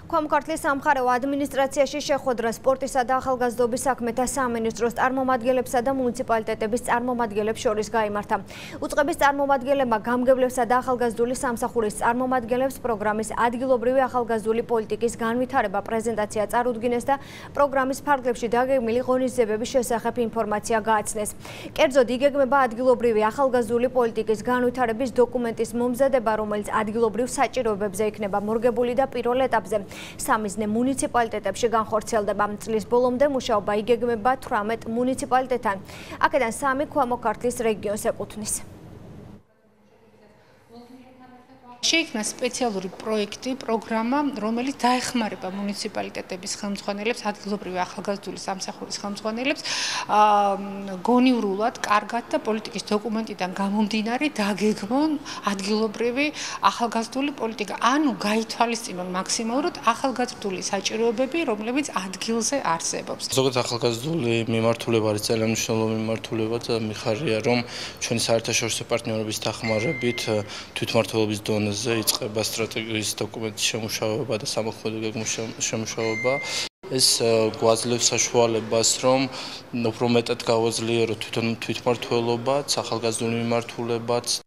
Ქვემო-ქართლის სამხარეო ადმინისტრაციაში შეხვედრა სპორტისა და ახალგაზრდობის საქმეთა სამინისტროს წარმომადგენლებსა და მუნიციპალიტეტების წარმომადგენლებს შორის გაიმართა. უწყების წარმომადგენლებმა გამგებლებსა და ახალგაზრდული სამსახურის წარმომადგენლებს პროგრამის ადგილობრივი ახალგაზრდული პოლიტიკის განვითარება პრეზენტაცია წარუდგინეს და პროგრამის ფარგლებში დაგეგმილი ღონისძიებების შესახებ ინფორმაცია გააცნეს. კერძოდ იგეგმება ადგილობრივი ახალგაზრდული პოლიტიკის განვითარების დოკუმენტის მომზადება, რომელიც ადგილობრივ საჭიროებებზე იქნება მორგებული და პირველ ეტაპზე სამიზნე მუნიციპალიტეტებში განხორციელდება. წლის ბოლომდე მუშაობა იგეგმება 18 მუნიციპალიტეტთან. აქედან 3 ქვემო-ქართლის რეგიონს ეკუთვნის. შეიქმნა სპეციალური პროექტი, პროგრამა, რომელიც დაეხმარება მუნიციპალიტეტების ხელმძღვანელებს, ადგილობრივი ახალგაზრდული სამსახურის ხელმძღვანელებს, გონივრულად, კარგად და პოლიტიკის დოკუმენტიდან გამომდინარე დაგეგმონ ადგილობრივი ახალგაზრდული პოლიტიკა. ანუ გაითვალისწინონ მაქსიმალურად ახალგაზრდული საჭიროებები, რომლებიც ადგილზე არსებობს. ზოგადად ახალგაზრდული მიმართულება არის ძალიან მნიშვნელოვანი მიმართულება და მიხარია, რომ ჩვენი საერთაშორისო პარტნიორების დახმარებით თვითმმართველობის დონეზე იწყება სტრატეგიის დოკუმენტის შემუშავება და სამოქმედო გეგმის შემუშავება. ეს გვაძლევს საშუალებას, რომ უფრო მეტად გავაძლიეროთ თვითმმართველობაც, ახალგაზრდული მიმართულებაც